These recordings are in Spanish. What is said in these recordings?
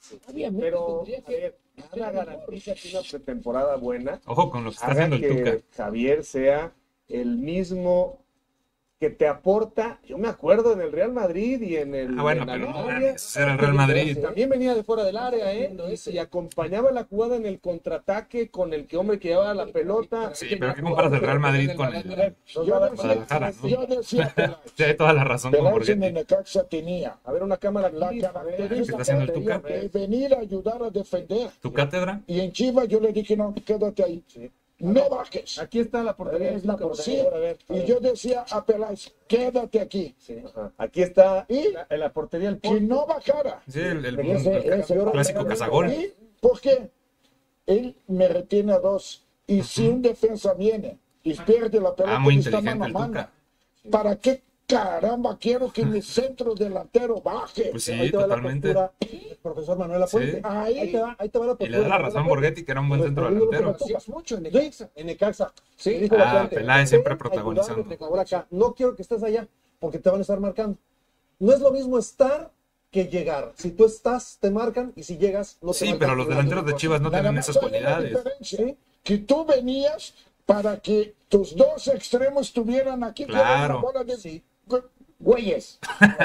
Obviamente Pero, tendría a que... ver, nada garantiza que una pretemporada buena Ojo con lo que está haga haciendo el que Tuca. Javier sea el mismo que te aporta. Yo me acuerdo en el Real Madrid y en el Bueno, en pero no Alemania, mames, era el Real Madrid. también venía de fuera del área, y acompañaba la jugada en el contraataque con el hombre que llevaba la pelota. Sí, pero ¿qué comparas el Real Madrid con el Guadalajara, no? Yo decía Peláez. Tiene toda la razón con Peláez en el Borghetti. Necaxa tenía A ver, una cámara la aquí. ¿Qué está característica haciendo el Tuca? de venir a ayudar a defender. ¿Tu cátedra? Y en Chivas yo le dije, no, quédate ahí. No bajes. Aquí está la portería. Es la Tuca, portería. a ver. Y yo decía a Peláez, quédate aquí. Ajá. Aquí está Y en la portería el que no bajara. Sí, el Ese clásico cazagol. ¿Y por qué? Él me retiene a dos. Y si un defensa viene y pierde la pelota, muy y está inteligente mano a el mano, Tuca. ¿para qué caramba quiero que mi centro delantero baje? Pues sí, Ahí te va la totalmente. postura del profesor Manuel Apuente. Sí. Ahí te va la Y postura. le da la de razón Manuel Borghetti, que era un buen Apuente. centro Lo digo que delantero. me tocas mucho en Necaxa. En Necaxa. Sí. Dijo Ah, Apuente, Peláez siempre "Ven a protagonizando". ayudarme, por favor, acá. No quiero que estés allá porque te van a estar marcando. No es lo mismo estar que llegar. Si tú estás, te marcan, y si llegas, no te Sí, marcan. pero los delanteros de Chivas no Nada tienen más esas hay una cualidades. diferencia, que tú venías para que tus dos extremos estuvieran aquí con Claro. una bola de Sí. güeyes.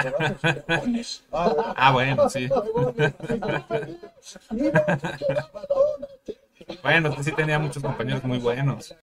Ah, bueno, sí. Bueno, este sí tenía muchos compañeros muy buenos.